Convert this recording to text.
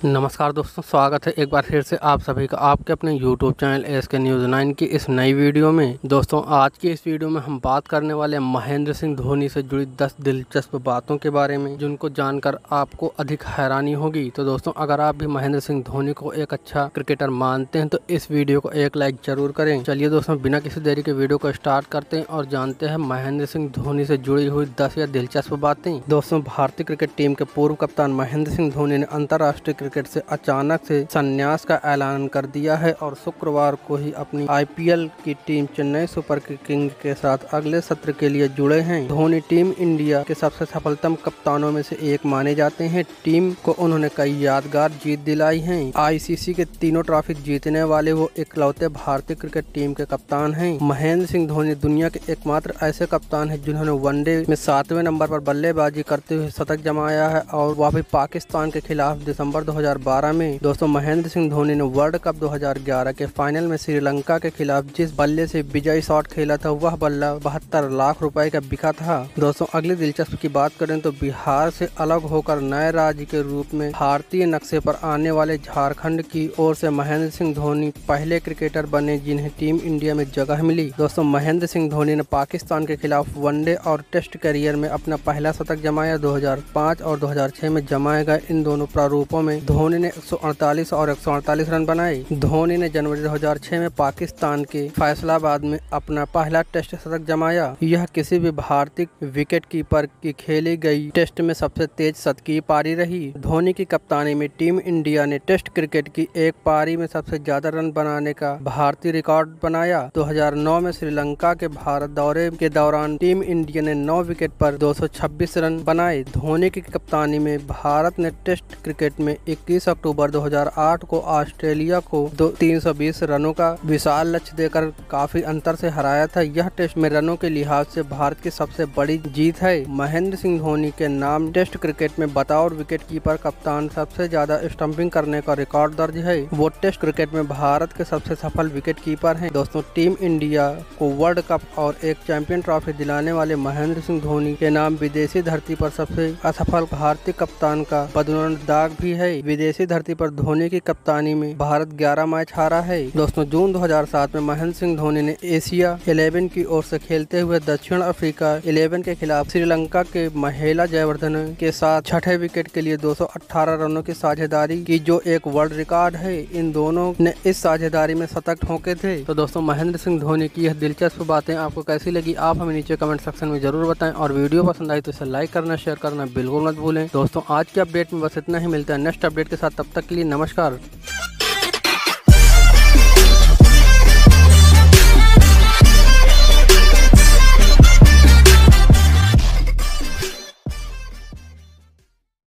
नमस्कार दोस्तों, स्वागत है एक बार फिर से आप सभी का आपके अपने YouTube चैनल ASK न्यूज़ 9 की इस नई वीडियो में। दोस्तों आज की इस वीडियो में हम बात करने वाले हैं महेंद्र सिंह धोनी से जुड़ी 10 दिलचस्प बातों के बारे में जिनको जानकर आपको अधिक हैरानी होगी। तो दोस्तों अगर आप भी महेंद्र सिंह धोनी को एक अच्छा क्रिकेटर मानते हैं तो इस वीडियो को एक लाइक जरूर करें। चलिए दोस्तों बिना किसी देरी के वीडियो को स्टार्ट करते हैं और जानते हैं महेंद्र सिंह धोनी से जुड़ी हुई 10 या दिलचस्प बातें। दोस्तों भारतीय क्रिकेट टीम के पूर्व कप्तान महेंद्र सिंह धोनी ने अंतर्राष्ट्रीय क्रिकेट से अचानक से संन्यास का ऐलान कर दिया है और शुक्रवार को ही अपनी IPL की टीम चेन्नई सुपर किंग्स के साथ अगले सत्र के लिए जुड़े हैं। धोनी टीम इंडिया के सबसे सफलतम कप्तानों में से एक माने जाते हैं। टीम को उन्होंने कई यादगार जीत दिलाई हैं। ICC के तीनों ट्रॉफी जीतने वाले वो इकलौते भारतीय क्रिकेट टीम के कप्तान हैं। महेंद्र सिंह धोनी दुनिया के एकमात्र ऐसे कप्तान हैं जिन्होंने वनडे में 7वें नंबर पर बल्लेबाजी करते हुए शतक जमाया है और वह भी पाकिस्तान के खिलाफ दिसंबर 2012 में। दोस्तों महेंद्र सिंह धोनी ने वर्ल्ड कप 2011 के फाइनल में श्रीलंका के खिलाफ जिस बल्ले से विजयी शॉट खेला था वह बल्ला 72 लाख रुपए का बिका था। दोस्तों अगली दिलचस्प की बात करें तो बिहार से अलग होकर नए राज्य के रूप में भारतीय नक्शे पर आने वाले झारखंड की ओर से महेंद्र सिंह धोनी पहले क्रिकेटर बने जिन्हें टीम इंडिया में जगह मिली। दोस्तों महेंद्र सिंह धोनी ने पाकिस्तान के खिलाफ वनडे और टेस्ट करियर में अपना पहला शतक जमाया। 2005 और 2006 में जमाए गए इन दोनों प्रारूपों में धोनी ने 148 और 148 रन बनाए। धोनी ने जनवरी 2006 में पाकिस्तान के फैसलाबाद में अपना पहला टेस्ट शतक जमाया। यह किसी भी भारतीय विकेट कीपर की खेली गई टेस्ट में सबसे तेज शतकीय पारी रही। धोनी की कप्तानी में टीम इंडिया ने टेस्ट क्रिकेट की एक पारी में सबसे ज्यादा रन बनाने का भारतीय रिकॉर्ड बनाया। 2009 में श्रीलंका के भारत दौरे के दौरान टीम इंडिया ने 9 विकेट पर 226 रन बनाए। धोनी की कप्तानी में भारत ने टेस्ट क्रिकेट में 21 अक्टूबर 2008 को ऑस्ट्रेलिया को 320 रनों का विशाल लक्ष्य देकर काफी अंतर से हराया था। यह टेस्ट में रनों के लिहाज से भारत की सबसे बड़ी जीत है। महेंद्र सिंह धोनी के नाम टेस्ट क्रिकेट में बतौर विकेटकीपर कप्तान सबसे ज्यादा स्टंपिंग करने का रिकॉर्ड दर्ज है। वो टेस्ट क्रिकेट में भारत के सबसे सफल विकेटकीपर हैं। दोस्तों टीम इंडिया को वर्ल्ड कप और एक चैंपियन ट्रॉफी दिलाने वाले महेंद्र सिंह धोनी के नाम विदेशी धरती पर सबसे असफल भारतीय कप्तान का बदनौर दाग भी है। विदेशी धरती पर धोनी की कप्तानी में भारत 11 मैच हारा है। दोस्तों जून 2007 में महेंद्र सिंह धोनी ने एशिया 11 की ओर से खेलते हुए दक्षिण अफ्रीका 11 के खिलाफ श्रीलंका के महिला जयवर्धन के साथ छठे विकेट के लिए 218 रनों की साझेदारी की जो एक वर्ल्ड रिकॉर्ड है। इन दोनों ने इस साझेदारी में शतक ठोके थे। तो दोस्तों महेंद्र सिंह धोनी की यह दिलचस्प बातें आपको कैसी लगी आप हमें नीचे कमेंट सेक्शन में जरूर बताएं और वीडियो पसंद आई तो इसे लाइक करना शेयर करना बिल्कुल मत भूलें। दोस्तों आज के अपडेट में बस इतना ही, मिलता है नेक्स्ट अपडेट के साथ, तब तक के लिए नमस्कार।